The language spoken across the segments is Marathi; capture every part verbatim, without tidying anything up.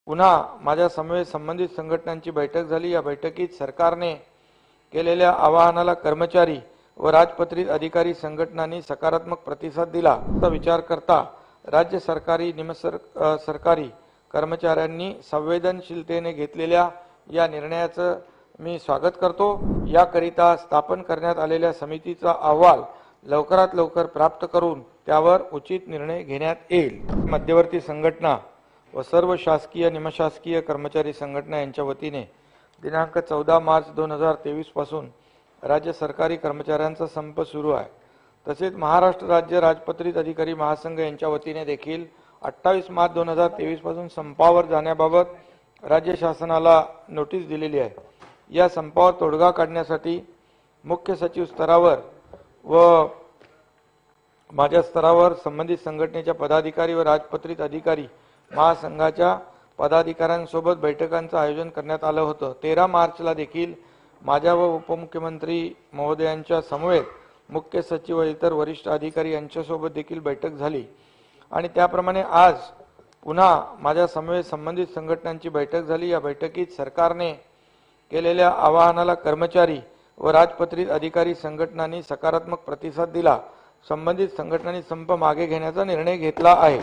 पुन्हा माझ्या समवेत संबंधित संघटनांची बैठक झाली। या बैठकीत सरकारने केलेल्या आवाहनाला कर्मचारी व राजपत्रित अधिकारी संघटनांनी सकारात्मक प्रतिसाद दिला। असा विचार करता राज्य सरकारी निमसर सरकारी कर्मचाऱ्यांनी संवेदनशीलतेने घेतलेल्या या निर्णयाचं मी स्वागत करतो। याकरिता स्थापन करण्यात आलेल्या समितीचा अहवाल लवकरात लवकर प्राप्त करून त्यावर उचित निर्णय घेण्यात येईल। मध्यवर्ती संघटना व सर्व शासकीय निमशासकीय कर्मचारी संघटना यांच्या वतीने दिनांक चौदा मार्च दोन हजार तेवीस पासून राज्य सरकारी कर्मचाऱ्यांचा संप सुरू आहे। तसेच महाराष्ट्र राज्य राजपत्रित अधिकारी महासंघ यांच्या वतीने देखील अठ्ठावीस मार्च दोन हजार तेवीस पासून संपावर जाण्याबाबत राज्य शासनाला नोटीस दिलेली आहे। या संपावर तोडगा काढण्यासाठी मुख्य सचिव स्तरावर व माझ्या स्तरावर संबंधित संघटनेच्या पदाधिकारी व राजपत्रित अधिकारी महासंघाच्या पदाधिकाऱ्यांसोबत बैठकांचं आयोजन करण्यात आलं होतं। तेरा मार्चला देखील माझ्या व उपमुख्यमंत्री महोदयांच्या समवेत मुख्य सचिव व इतर वरिष्ठ अधिकारी यांच्यासोबत देखील बैठक झाली आणि त्याप्रमाणे आज पुन्हा माझ्या समवेत संबंधित संघटनांची बैठक झाली। या बैठकीत सरकारने केलेल्या आवाहनाला कर्मचारी व राजपत्रित अधिकारी संघटनांनी सकारात्मक प्रतिसाद दिला। संबंधित संघटनांनी संप मागे घेण्याचा निर्णय घेतला आहे।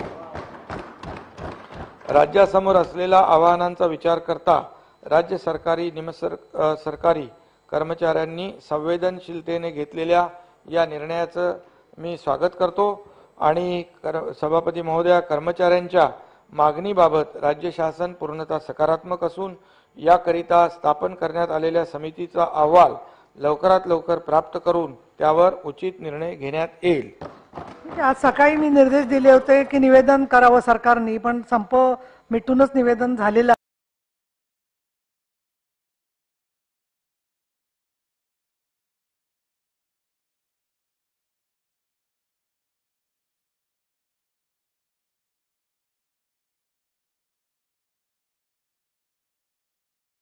राज्यासमोर असलेल्या आव्हानांचा विचार करता राज्य सरकारी निमसर सरकारी कर्मचाऱ्यांनी संवेदनशीलतेने घेतलेल्या या निर्णयाचं मी स्वागत करतो आणि सभापती महोदया, कर्मचाऱ्यांच्या मागणीबाबत राज्य शासन पूर्णतः सकारात्मक असून याकरिता स्थापन करण्यात आलेल्या समितीचा अहवाल लवकरात लवकर प्राप्त करून त्यावर उचित निर्णय घेण्यात येईल। आज सकाळी मी निर्देश दिले होते की निवेदन करावं सरकारने, पण संप मिटूनच निवेदन झालेलं